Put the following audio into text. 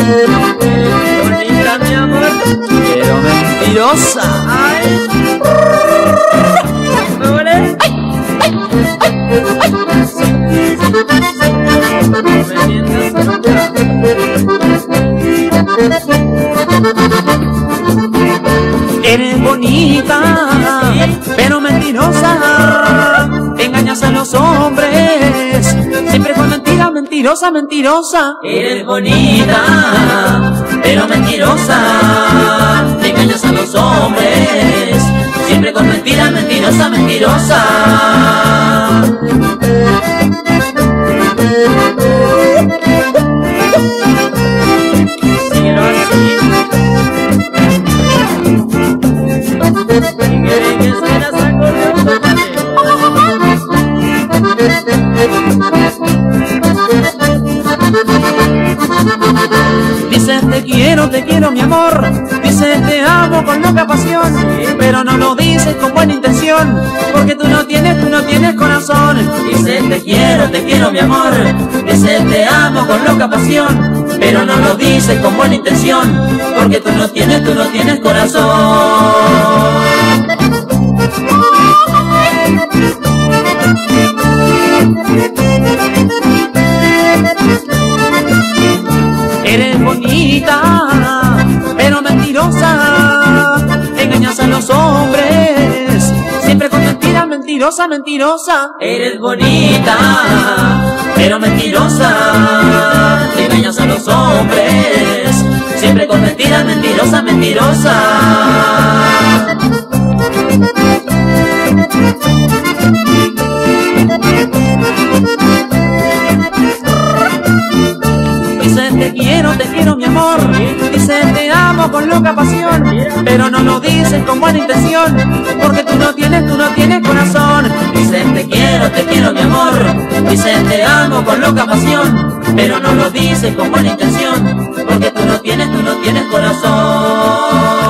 bonita, mi amor, pero mentirosa. Ay. ¿Me huele? Eres bonita, pero mentirosa. Engañas a los hombres, siempre con mentiras, mentirosa, mentirosa. Eres bonita, pero mentirosa. Engañas a los hombres, siempre con mentiras, mentirosa, mentirosa. Síguelo así. ¿Qué esperas, acordeón? Dices te quiero mi amor. Dices te amo con loca pasión, pero no lo dices con buena intención, porque tú no tienes corazón. Dices te quiero mi amor. Dices te amo con loca pasión, pero no lo dices con buena intención, porque tú no tienes corazón. Eres bonita, pero mentirosa. Engañas a los hombres, siempre con mentiras, mentirosa, mentirosa. Eres bonita, pero mentirosa. Engañas a los hombres, siempre con mentiras, mentirosa, mentirosa. Dices te quiero mi amor. Dices te amo con loca pasión, pero no lo dices con buena intención, porque tú no tienes corazón. Dices te quiero mi amor. Dices te amo con loca pasión, pero no lo dices con buena intención, porque tú no tienes corazón.